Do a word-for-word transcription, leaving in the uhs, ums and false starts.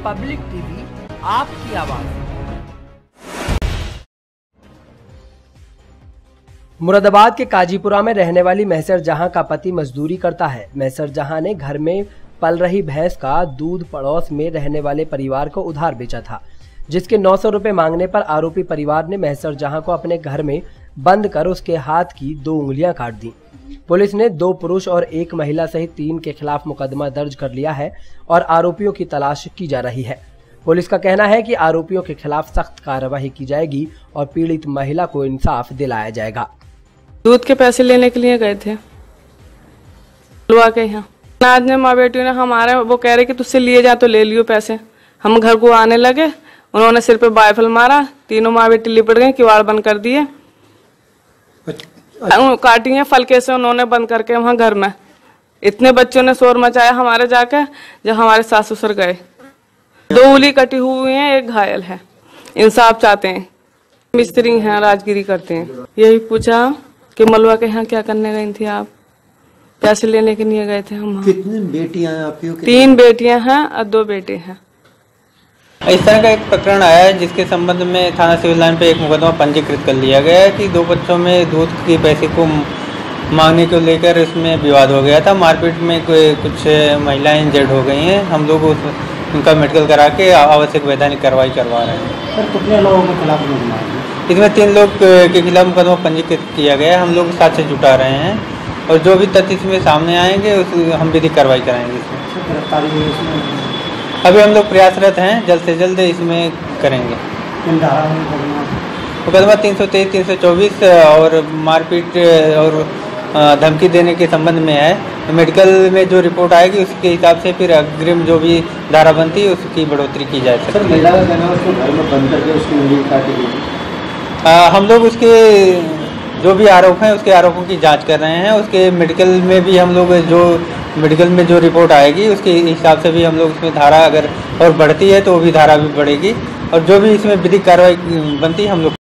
Public TV, आपकी आवाज। मुरादाबाद के काजीपुरा में रहने वाली महसर जहां का पति मजदूरी करता है। महसर जहां ने घर में पल रही भैंस का दूध पड़ोस में रहने वाले परिवार को उधार बेचा था, जिसके नौ सौ रुपए मांगने पर आरोपी परिवार ने महसर जहां को अपने घर में बंद कर उसके हाथ की दो उंगलियां काट दी। पुलिस ने दो पुरुष और एक महिला सहित तीन के खिलाफ मुकदमा दर्ज कर लिया है और आरोपियों की तलाश की जा रही है। पुलिस का कहना है कि आरोपियों के खिलाफ सख्त कार्रवाई की जाएगी और पीड़ित महिला को इंसाफ दिलाया जाएगा। दूध के पैसे लेने के लिए गए थे लुआ के यहाँ। आज ने माँ बेटियों ने हमारे वो कह रहे कि तुझसे लिए जा तो ले लियो पैसे। हम घर को आने लगे, उन्होंने सिर पे बाइफल मारा, तीनों माँ बेटी लिपट गए, किवाड़ बंद कर दिए, काटी है फलके से उन्होंने बंद करके वहाँ घर में। इतने बच्चों ने शोर मचाया हमारे जाके, जब हमारे सास ससुर गए। दो उंगली कटी हुई है, एक घायल है। इंसाफ चाहते हैं। मिस्त्री हैं, राजगिरी करते हैं। यही पूछा कि मलुआ के यहाँ क्या करने गई थी आप? पैसे लेने के लिए गए थे हम। कितनी बेटियां हैं आपकी? तीन बेटियां हैं और दो बेटे हैं। इस तरह का एक प्रकरण आया है जिसके संबंध में थाना सिविल लाइन पे एक मुकदमा पंजीकृत कर लिया गया है कि दो बच्चों में दूध के पैसे को मांगने को लेकर इसमें विवाद हो गया था। मारपीट में कोई कुछ महिलाएं इंजर्ड हो गई हैं। हम लोग उस, उनका मेडिकल करा के आवश्यक वैधानिक कार्रवाई करवा रहे हैं। सर, कितने लोगों के खिलाफ मुकदमा है? इसमें तीन लोग के खिलाफ मुकदमा पंजीकृत किया गया है। हम लोग साक्ष्य जुटा रहे हैं और जो भी तथ्य इसमें सामने आएंगे उस हम विधिक कार्रवाई कराएंगे। इसमें गिरफ्तारी हुई इसमें अभी हम लोग प्रयासरत हैं, जल्द से जल्द इसमें करेंगे। मुकदमा तीन सौ तेईस तीन सौ चौबीस और मारपीट और धमकी देने के संबंध में है। मेडिकल में जो रिपोर्ट आएगी उसके हिसाब से फिर अग्रिम जो भी धारा बनती है उसकी बढ़ोतरी की जाए। सर, महिला का कहना है उसको घर में बंद करके उसकी उंगली काटी गई। हम लोग उसके जो भी आरोप हैं उसके आरोपों की जांच कर रहे हैं। उसके मेडिकल में भी हम लोग जो मेडिकल में जो रिपोर्ट आएगी उसके हिसाब से भी हम लोग इसमें धारा अगर और बढ़ती है तो वो भी धारा भी बढ़ेगी और जो भी इसमें विधिक कार्रवाई बनती है हम लोग